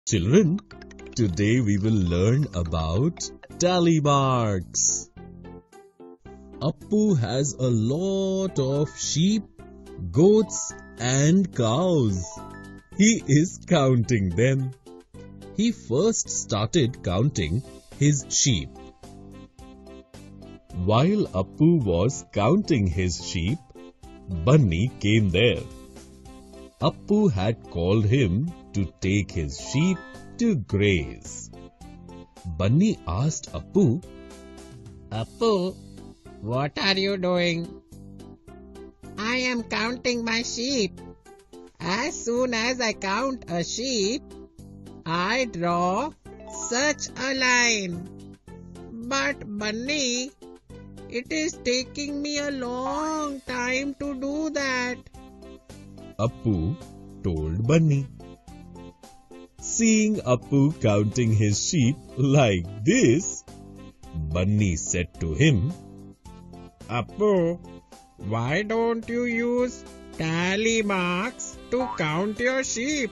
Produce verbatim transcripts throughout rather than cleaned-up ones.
Children, today we will learn about tally marks. Appu has a lot of sheep, goats and cows. He is counting them. He first started counting his sheep. While Appu was counting his sheep, Bunny came there. Appu had called him to take his sheep to graze. Bunny asked Appu, Appu, what are you doing? I am counting my sheep. As soon as I count a sheep, I draw such a line. But Bunny, it is taking me a long time to do that. Appu told Bunny. Seeing Appu counting his sheep like this, Bunny said to him, Appu, why don't you use tally marks to count your sheep?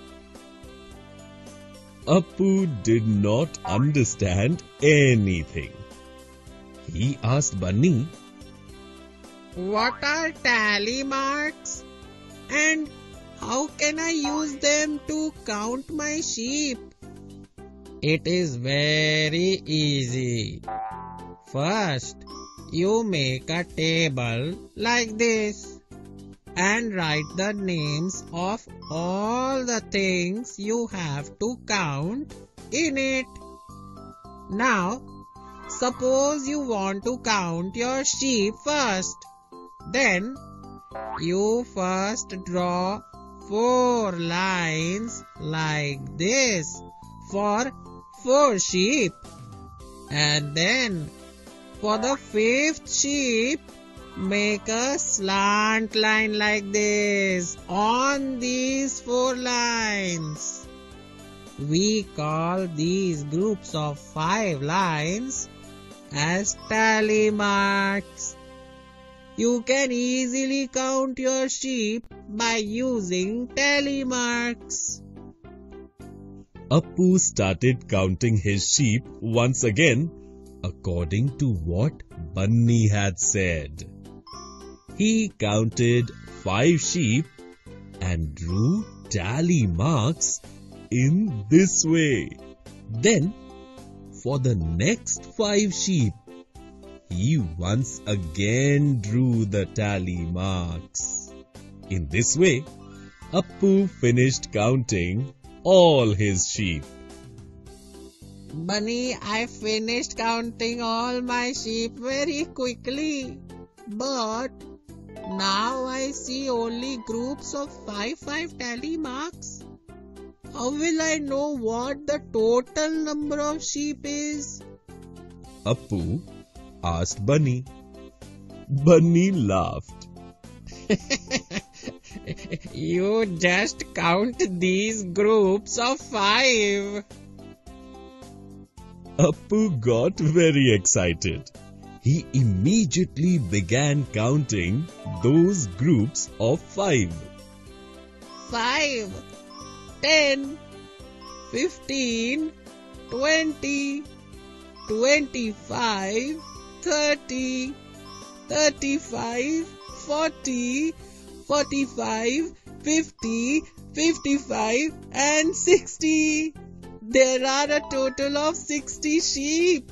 Appu did not understand anything. He asked Bunny, What are tally marks? And how can I use them to count my sheep? It is very easy. First, you make a table like this and write the names of all the things you have to count in it. Now, suppose you want to count your sheep first. Then, you first draw four lines like this for four sheep. And then, for the fifth sheep, make a slant line like this on these four lines. We call these groups of five lines as tally marks. You can easily count your sheep by using tally marks. Appu started counting his sheep once again according to what Bunny had said. He counted five sheep and drew tally marks in this way. Then, for the next five sheep, he once again drew the tally marks. In this way, Appu finished counting all his sheep. Bunny, I finished counting all my sheep very quickly. But now I see only groups of five five tally marks. How will I know what the total number of sheep is? Appu asked Bunny. Bunny laughed. You just count these groups of five. Appu got very excited. He immediately began counting those groups of five. Five, ten, fifteen, twenty, twenty-five, thirty, thirty-five, forty, forty-five, fifty, fifty-five and sixty. There are a total of sixty sheep.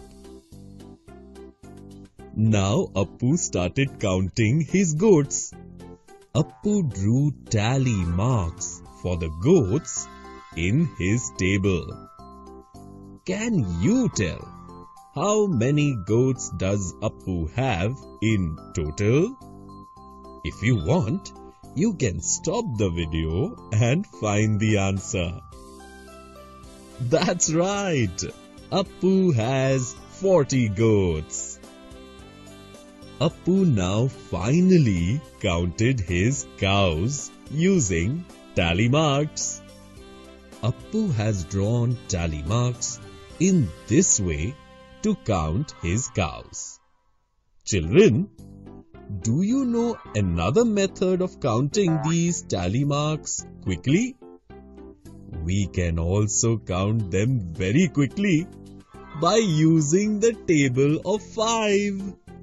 Now Appu started counting his goats. Appu drew tally marks for the goats in his table. Can you tell how many goats does Appu have in total? If you want, you can stop the video and find the answer. That's right! Appu has forty goats. Appu now finally counted his cows using tally marks. Appu has drawn tally marks in this way to count his cows. Children, do you know another method of counting these tally marks quickly? We can also count them very quickly by using the table of five.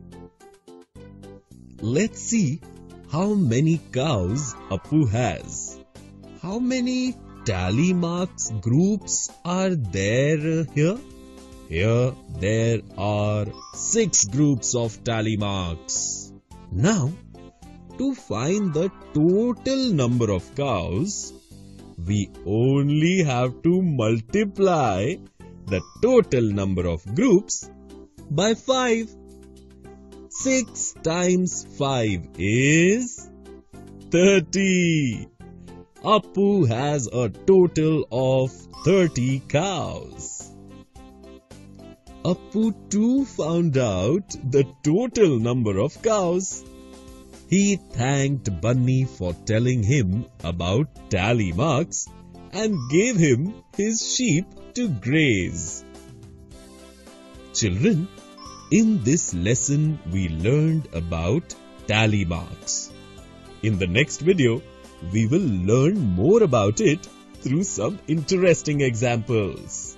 Let's see how many cows Appu has. How many tally marks groups are there here? Here there are six groups of tally marks. Now, to find the total number of cows, we only have to multiply the total number of groups by five. six times five is thirty. Appu has a total of thirty cows. Appu too found out the total number of cows. He thanked Bunny for telling him about tally marks and gave him his sheep to graze. Children, in this lesson we learned about tally marks. In the next video, we will learn more about it through some interesting examples.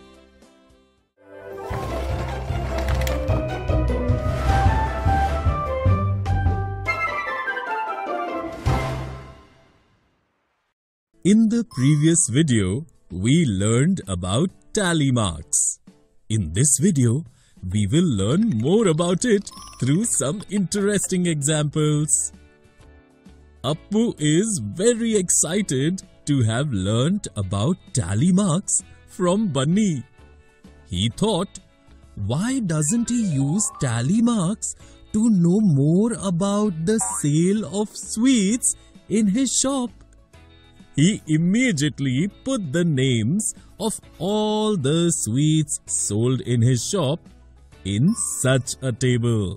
In the previous video, we learned about tally marks. In this video, we will learn more about it through some interesting examples. Appu is very excited to have learnt about tally marks from Bunny. He thought, why doesn't he use tally marks to know more about the sale of sweets in his shop? He immediately put the names of all the sweets sold in his shop in such a table.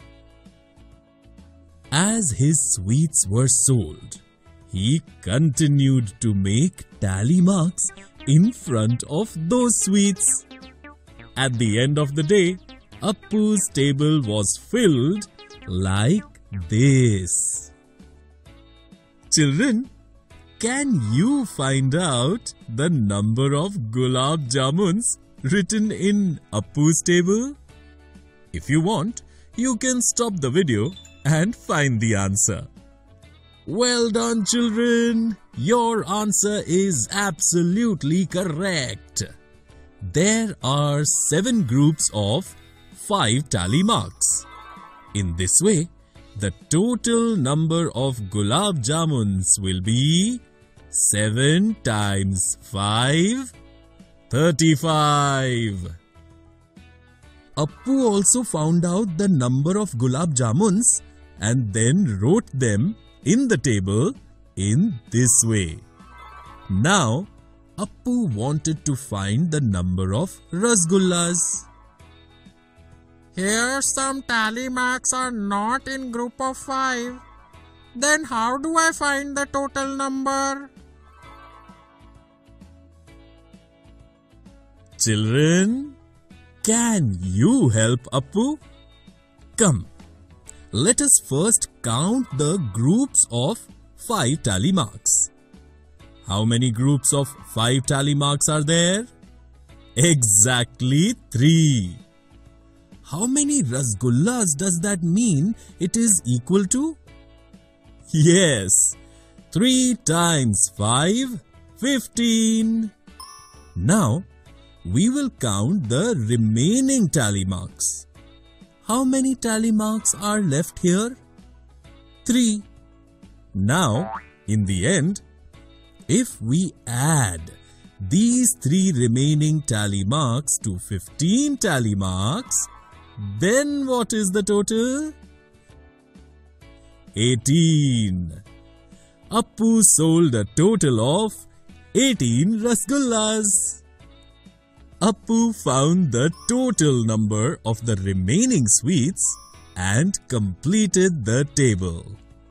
As his sweets were sold, he continued to make tally marks in front of those sweets. At the end of the day, Appu's table was filled like this. Children, can you find out the number of gulab jamuns written in Appu's table? If you want, you can stop the video and find the answer. Well done, children! Your answer is absolutely correct. There are seven groups of five tally marks. In this way, the total number of gulab jamuns will be seven times five, thirty-five. Appu also found out the number of gulab jamuns and then wrote them in the table in this way. Now, Appu wanted to find the number of rasgullas. Here some tally marks are not in group of five. Then how do I find the total number? Children, can you help Appu? Come, let us first count the groups of five tally marks. How many groups of five tally marks are there? Exactly three. How many rasgullas does that mean it is equal to? Yes, three times five, fifteen. Now, we will count the remaining tally marks. How many tally marks are left here? Three. Now, in the end, if we add these three remaining tally marks to fifteen tally marks, then what is the total? eighteen. Appu sold a total of eighteen rasgullas. Appu found the total number of the remaining sweets and completed the table.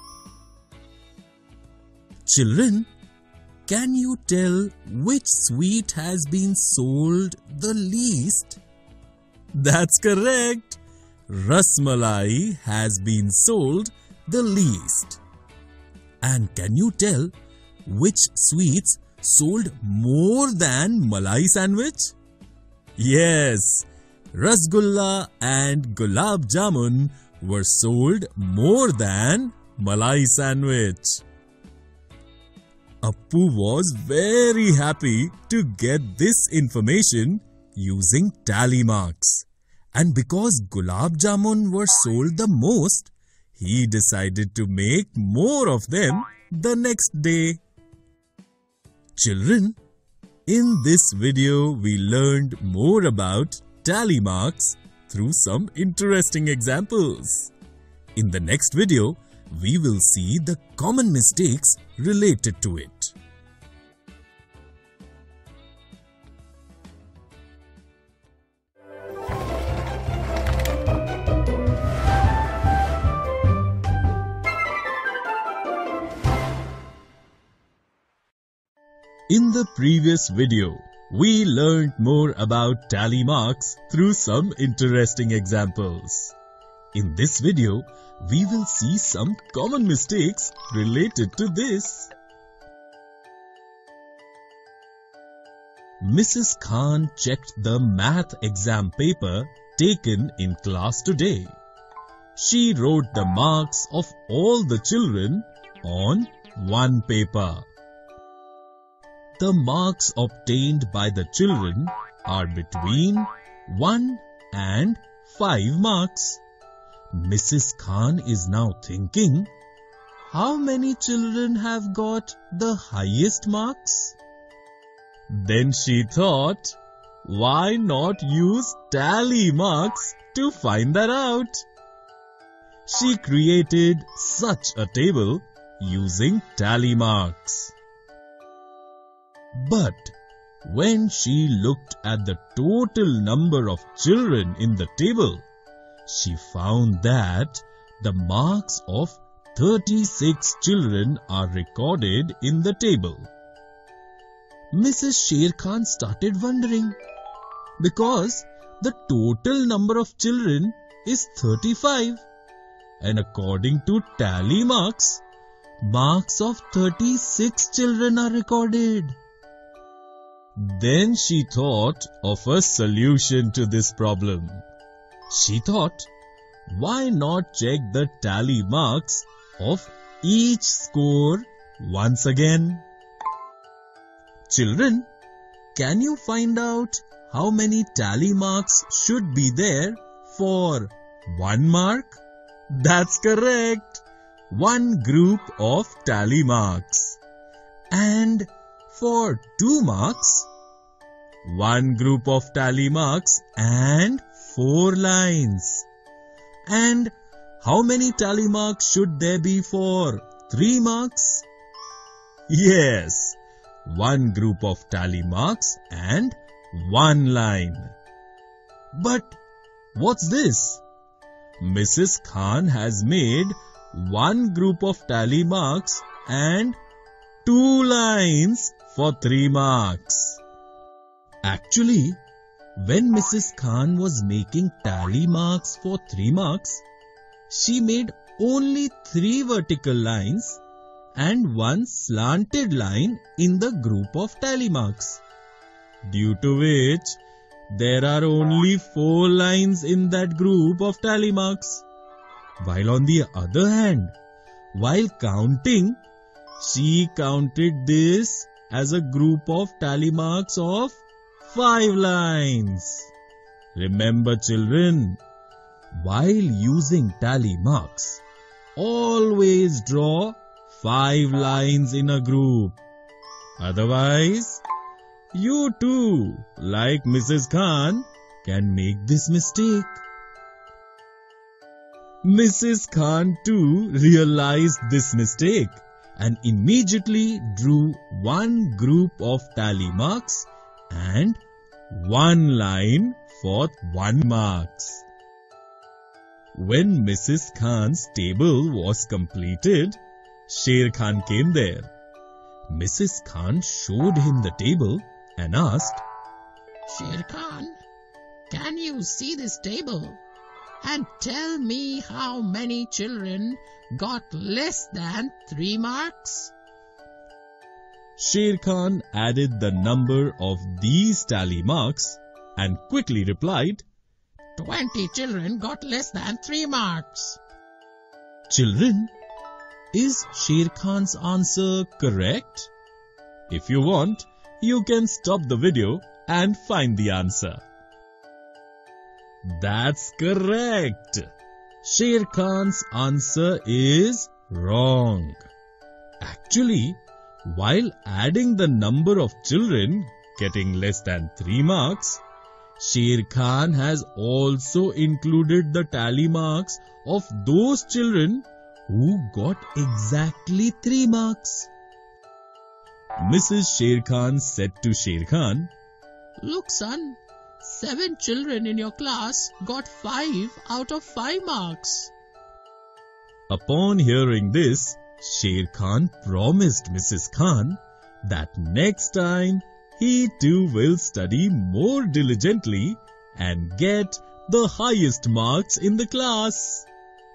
Children, can you tell which sweet has been sold the least? That's correct. Rasmalai has been sold the least. And can you tell which sweets sold more than Malai sandwich? Yes, Rasgulla and Gulab Jamun were sold more than Malai sandwich. Appu was very happy to get this information using tally marks. And because Gulab Jamun were sold the most, he decided to make more of them the next day. Children, in this video we learned more about tally marks through some interesting examples. In the next video, we will see the common mistakes related to it. In the previous video, we learned more about tally marks through some interesting examples. In this video, we will see some common mistakes related to this. Missus Khan checked the math exam paper taken in class today. She wrote the marks of all the children on one paper. The marks obtained by the children are between one and five marks. Missus Khan is now thinking, how many children have got the highest marks? Then she thought, why not use tally marks to find that out? She created such a table using tally marks. But when she looked at the total number of children in the table, she found that the marks of thirty-six children are recorded in the table. Missus Sher Khan started wondering, because the total number of children is thirty-five, and according to tally marks, marks of thirty-six children are recorded. Then she thought of a solution to this problem. She thought, why not check the tally marks of each score once again? Children, can you find out how many tally marks should be there for one mark? That's correct. One group of tally marks. And for two marks, one group of tally marks and four lines. And how many tally marks should there be for three marks? Yes, one group of tally marks and one line. But what's this? Missus Khan has made one group of tally marks and two lines for three marks. Actually, when Missus Khan was making tally marks for three marks, she made only three vertical lines and one slanted line in the group of tally marks, due to which there are only four lines in that group of tally marks. While on the other hand, while counting, she counted this as a group of tally marks of five lines. Remember children, while using tally marks, always draw five lines in a group. Otherwise, you too, like Missus Khan, can make this mistake. Missus Khan too realized this mistake and immediately drew one group of tally marks and one line for one marks. When Missus Khan's table was completed, Sher Khan came there. Missus Khan showed him the table and asked, Sher Khan, can you see this table and tell me how many children got less than three marks? Sher Khan added the number of these tally marks and quickly replied, Twenty children got less than three marks. Children, is Sher Khan's answer correct? If you want, you can stop the video and find the answer. That's correct. Sher Khan's answer is wrong. Actually, while adding the number of children getting less than three marks, Sher Khan has also included the tally marks of those children who got exactly three marks. Missus Sher Khan said to Sher Khan, Look, son, seven children in your class got five out of five marks. Upon hearing this, Sher Khan promised Missus Khan that next time he too will study more diligently and get the highest marks in the class.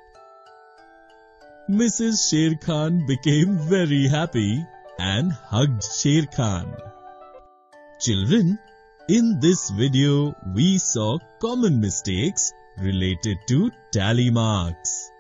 Missus Sher Khan became very happy and hugged Sher Khan. Children, in this video we saw common mistakes related to tally marks.